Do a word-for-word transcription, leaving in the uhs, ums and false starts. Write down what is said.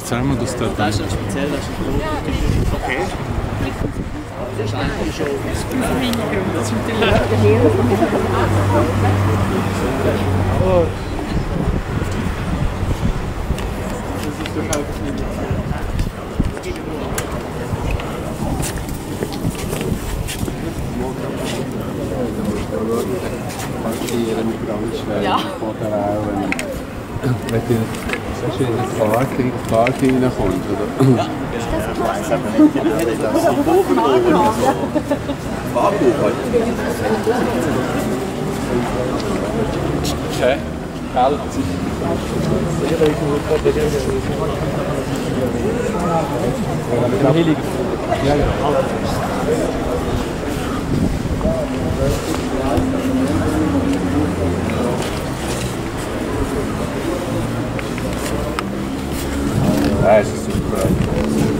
erzähl mal das dort. Das ist ja speziell, das ist ein Prototyp. Okay. Das ist eigentlich schon das sind die Leute. Oh. Das ist doch einfach nicht. Parkieren mit Brandschwellen, Ja. Bodenwellen. Wenn du so schön in den Park, in den Park reinkommst, oder? Ja, ich weiß aber nicht, die haben das so oben oben so. Warbuch heute. Okay. Kalt. Ja, ja. Ja, es ist super.